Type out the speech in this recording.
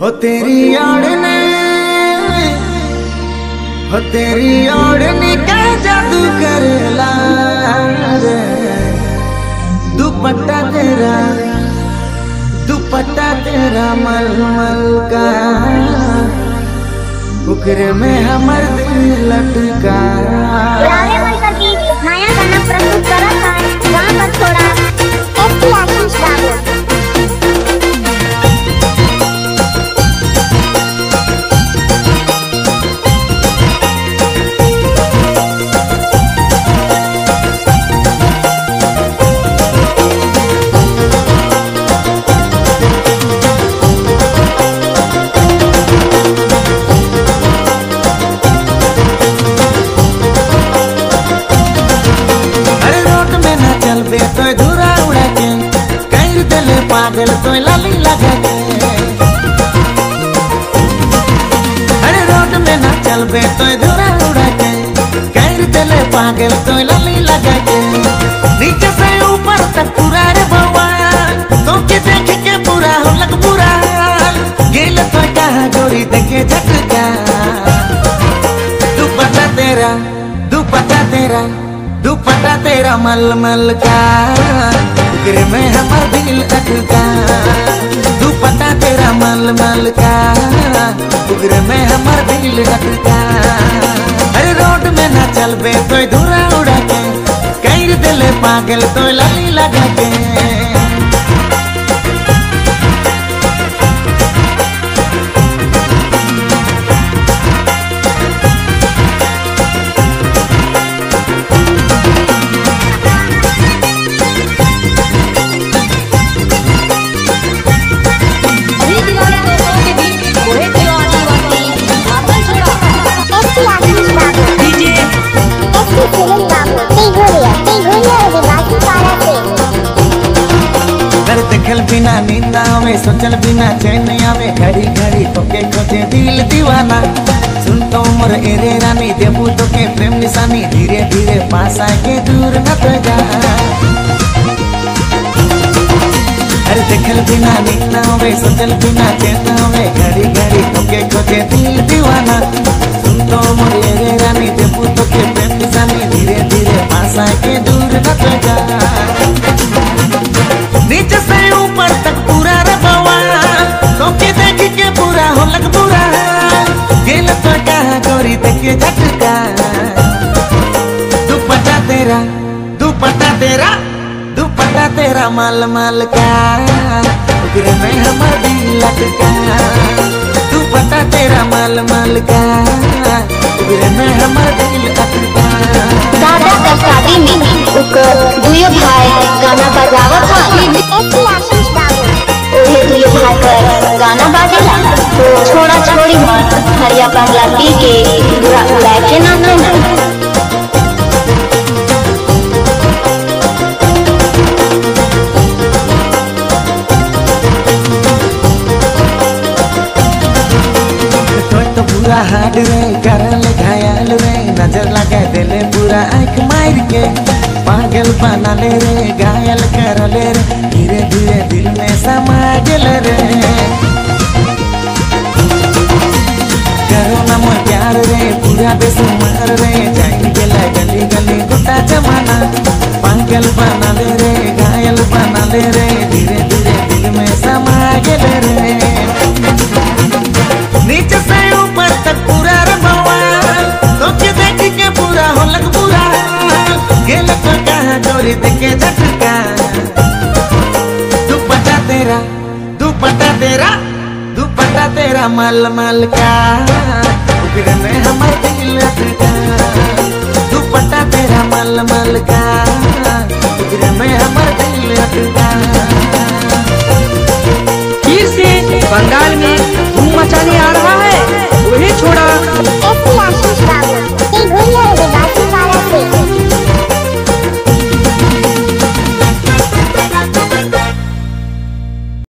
हो तेरी ओढ़ने, हो तेरी ओढ़ने का जादू करेला रे। दुपट्टा तेरा मलमल का, उकरे में हमर दिल लटका। नया गाना प्रस्तुत करत है, वहाँ पर थोड़ा एक्टिव आशीष बाबू। तो धुरा उड़ा के कर दिले पागल तो लाली लगा के। अरे रोड में ना चल बे तो धुरा उड़ा के कर दिले पागल तो लाली लगा के। नीचे से ऊपर तक पूरा रे बवा, तो के देख के पूरा हो लग पूरा गेल तो कहा जोड़ी देखे झटका। दुपट्टा तेरा मलमल का, उकरे में हमर दिल अटका। दुपट्टा तेरा मलमल का, उकरे में हमर दिल अटका। अरे रोड में ना चल बे तो धुरा उड़ा के कर दिले पागल तो लाली लगा के। देखल बिना नींद आवे, सोचल बिना चैन आवे, घड़ी घड़ी तोके खोजे दिल दीवाना। सुन तो मोर एरे रानी, देबू तोके प्रेम निशानी, धीरे धीरे पास आके दूर न तो जा। अरे देखल बिना नींद आवे, सोचल बिना चैन आवे, घड़ी घड़ी तोके खोजे दिल दीवाना। सुन तो मोर एरे रानी, देबू तोके प्रेम निशानी, धीरे धीरे पास आके दूर न तो जा। नीचे से ऊपर तक पूरा रबवा, तो के देख के पूरा हो लग पूरा गेल तो कहा गोरी देखे झटका। दुपट्टा तेरा मलमल का, उकरे में हमर दिल लटका। दुपट्टा तेरा मलमल का, उकरे में हमर दिल लटका। दादा का शादी में दुयो भाई गाना बजावत था, ओहे दुयो भाई पर गाना बाजेला तो छोड़ा छोड़ी हरिया पगला पी के बुरा उड़ा के नाचना। तो पूरा हाड रे करल घायल रे, नजर लगा दिले पूरा आँख मार के। पागल बना ले रे, घायल कर ले रे, धीरे धीरे दिल में समा गेल रे। करो ना मोर प्यार रे, पूरा बेसुमार रे, जाई गेला गली गली गोटा जमाना। पागल बना ले रे, घायल बना ले रे, धीरे धीरे दिल में समा गेल रे। नीचे से ऊपर तक पूरा रबवा, तो के देख के पूरा हो लग पूरा गेल तो कहा जोड़ी देखे झटका। दुपट्टा तेरा मलमल का, उकरे में हमर दिल लटका।